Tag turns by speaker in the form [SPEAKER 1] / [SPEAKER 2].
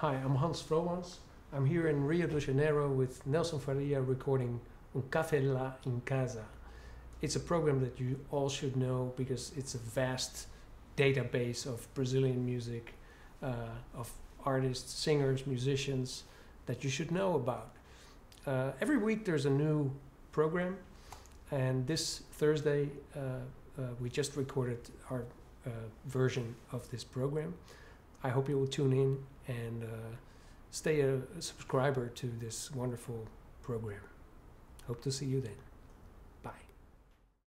[SPEAKER 1] Hi, I'm Hans Vroomans. I'm here in Rio de Janeiro with Nelson Faria recording Café in CASA. It's a program that you all should know because it's a vast database of Brazilian music, of artists, singers, musicians that you should know about. Every week there's a new program, and this Thursday we just recorded our version of this program. I hope you will tune in and stay a subscriber to this wonderful program. Hope to see you then.